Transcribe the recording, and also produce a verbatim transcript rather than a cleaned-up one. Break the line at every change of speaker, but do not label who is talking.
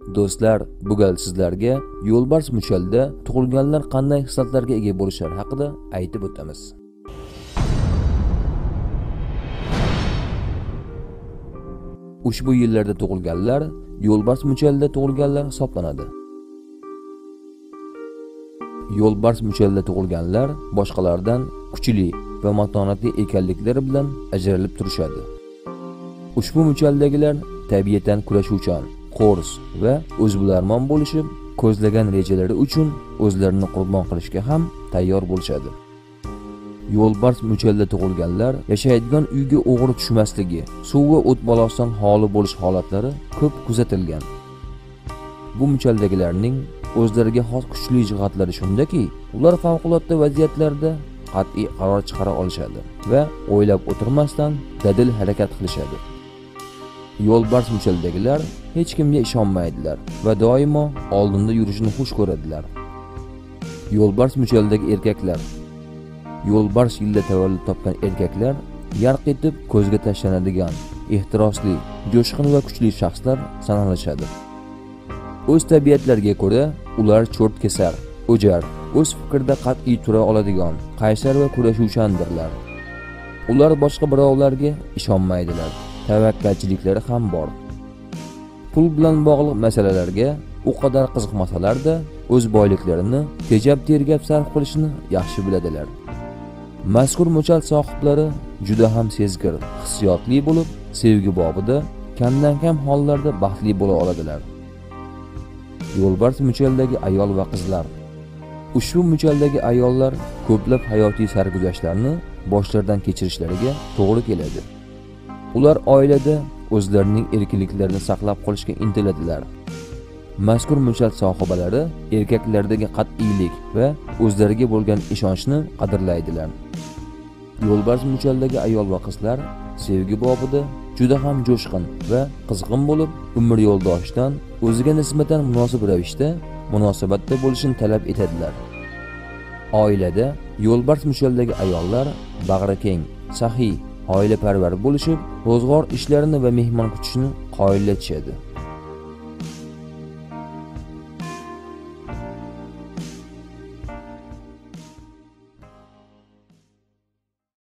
Do'stlar, bugun sizlarga yo'lbars muchalda tug'ilganlar qanday hislatlarga ega bo'lishlari haqida aytib o'tamiz. Ushbu yillarda tug'ilganlar yo'lbars muchalda tug'ilganlar hisoblanadi. Yo'lbars muchalda tug'ilganlar boshqalardan kuchli va matonatli ekanliklari bilan ajralib turishadi. Ushbu muchaldagilar tabiatan kurashuvchan, qo'rs va o'zbilarmon bo'lishib, ko'zlagan rejalari uchun o'zlarini qurbon qilishga ham tayyor bo'lishadi. Yo'lbars muchalda tug'ilganlar yashaydigan uyga o'g'ri tushmasligi, suv va o't balosidan xoli bo'lish holatlari ko'p kuzatilgan. Bu muchaldagilarning o'zlariga xos kuchli jihatlari shundaki, ular favqulodda vaziyatlarda qat'iy qaror chiqara olishadi va o'ylab o'tirmasdan dadil harakat qilishadi. Yo'lbars muchaldagilar hech kimga ishonmaydilar va doimo oldinda yurishni xush ko'radilar. Yo'lbars muchaldagi erkaklar. Yo'lbars yilda tavallud topgan erkaklar yarq etib ko'zga tashlanadigan, ehtirosli, jo'shqin va kuchli shaxslar sanalishadi. O'z tabiatlariga ko'ra ular cho'rt kesar, o'jar, o'z fikrida qat'iy tura oladigan, qaysar va kurashuvchandirlar. Ular boshqa birovlarga ishonmaydilar. Tavakkalchiliklari ham bor. Pul bilan bog'liq masalalarga u qadar qiziqmasalar-da, o'z boyliklarini tejab tergab sarf qilishni yaxshi biladilar. Mazkur muchal sohiblari juda ham sezgir, hissiyotli bo'lib, sevgi bobida kamdan-kam hollarda baxtli bo'la oladilar. Yo'lbars muchaldagi ayol va qizlar. Ushbu muchaldagi ayollar ko'plab hayotiy sarguzashtlarni boshlaridan kechirishlariga to'g'ri keladi. Ular oilada o'zlarining erkinliklarini saqlab qolishga intiladilar. Mazkur muchal sohibalari erkaklardagi qat'iylik va o'zlariga bo'lgan ishonchni qadrlaydilar. Yo'lbars muchaldagi ayol va qizlar sevgi bobida juda ham jo'shqin va qizg'in bo'lib, umr yo'ldoshidan o'ziga nisbatan munosib ravishda munosabatda bo'lishini talab etadilar. Oilada yo'lbars muchaldagi ayollar bag'rikeng, saxiy, oilaparvar bo'lishib, ro'zg'or ishlarini va mehmon kutishni qoyillatishadi.